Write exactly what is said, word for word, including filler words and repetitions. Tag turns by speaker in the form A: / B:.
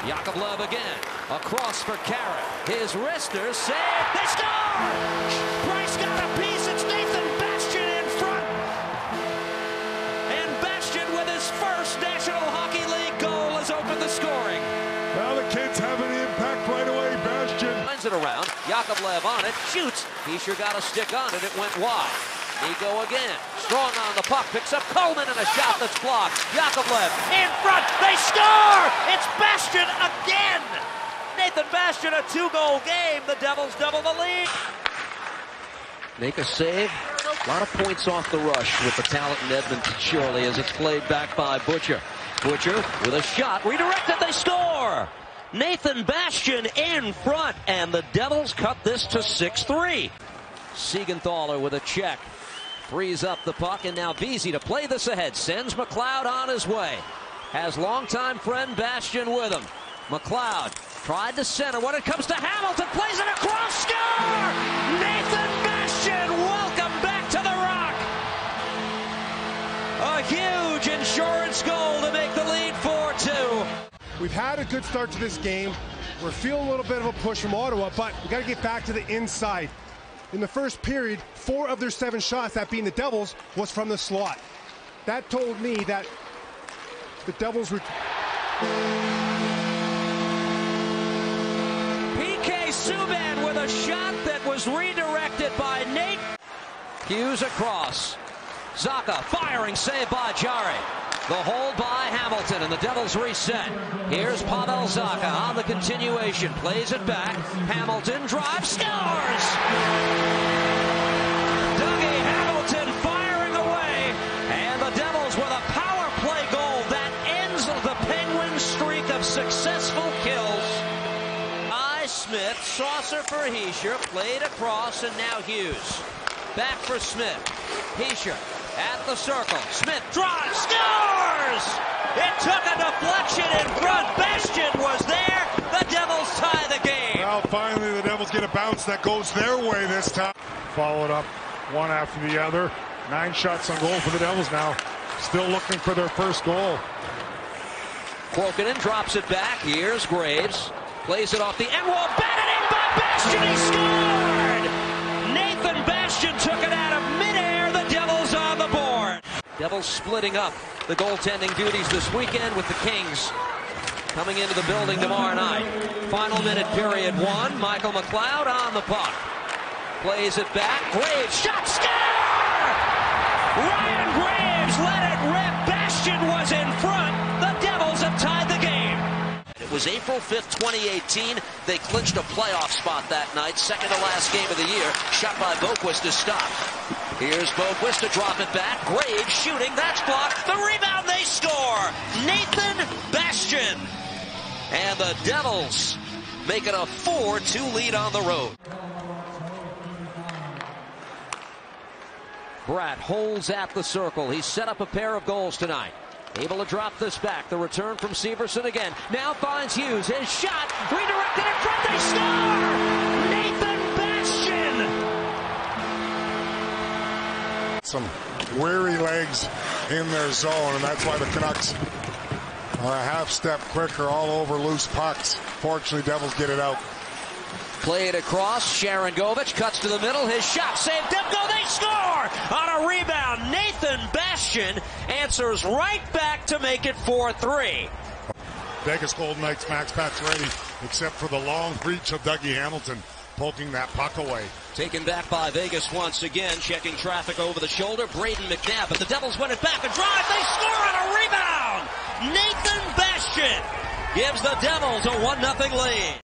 A: Yakovlev again. Across for Carrot. His wrister saved. They score! Price got a piece. It's Nathan Bastian in front. And Bastian with his first National Hockey League goal has opened the scoring.
B: Well, the kids having the impact right away. Bastian
A: Lines it around. Yakovlev on it. Shoots. He sure got a stick on it. It went wide. Nico again. Strong on the puck. Picks up Coleman and a shot that's blocked. Yakovlev in front. They score! It's Bastian again! Nathan Bastian, a two-goal game. The Devils double the lead. Make a save. A lot of points off the rush with the talent in Edmonton, surely, as it's played back by Butcher. Butcher with a shot. Redirected. They score! Nathan Bastian in front, and the Devils cut this to six three. Siegenthaler with a check. Frees up the puck, and now Vesey to play this ahead. Sends McLeod on his way. Has longtime friend Bastian with him. McLeod tried to center. When it comes to Hamilton, plays it across. Score! Nathan Bastian, welcome back to the Rock. A huge insurance goal to make the lead four two.
C: We've had a good start to this game. We're feeling a little bit of a push from Ottawa, but we got to get back to the inside. In the first period, four of their seven shots, that being the Devils, was from the slot. That told me that the Devils were...
A: P K Subban with a shot that was redirected by Nate. Hughes across. Zacha firing, save by Jarry. The hold by Hamilton, and the Devils reset. Here's Pavel Zacha on the continuation. Plays it back. Hamilton drives, scores! Dougie Hamilton firing away. And the Devils with a power play goal that ends the Penguins' streak of successful kills. I. Smith, saucer for Hischier, played across, and now Hughes. Back for Smith. Hischier at the circle. Smith drives, scores! It took a deflection in front. Bastian was there. The Devils tie the game.
B: Well, finally the Devils get a bounce that goes their way this time. Followed up one after the other. Nine shots on goal for the Devils now. Still looking for their first goal.
A: Kuokkanen drops it back. Here's Graves. Plays it off the end wall. Batted in by Bastian. He scored! Nathan Bastian took it out of midair. The Devils on the board. Devils splitting up the goaltending duties this weekend with the Kings coming into the building tomorrow night. Final minute, period one. Michael McLeod on the puck. Plays it back. Graves, shot, score! Ryan Graves let it rip. Bastian was in front. The Devils have tied the game. It was April fifth, twenty eighteen. They clinched a playoff spot that night. Second to last game of the year. Shot by Boqvist to stop. Here's Boqvist to drop it back. Graves shooting. That's blocked. The rebound. They score. Nathan Bastian. And the Devils make it a four two lead on the road. Bratt holds at the circle. He's set up a pair of goals tonight. Able to drop this back. The return from Severson again. Now finds Hughes. His shot. Redirected in front. They score! Nathan Bastian!
B: Some weary legs in their zone, and that's why the Canucks are a half step quicker all over loose pucks. Fortunately, Devils get it out.
A: Played across. Sharangovich cuts to the middle. His shot saved. Demko. They score! On a rebound. Nathan Bastian answers right back to make it four three.
B: Vegas Golden Knights Max Pacioretty, except for the long reach of Dougie Hamilton poking that puck away.
A: Taken back by Vegas once again. Checking traffic over the shoulder. Braden McNabb. But the Devils win it back and drive. They score on a rebound. Nathan Bastian gives the Devils a one nothing lead.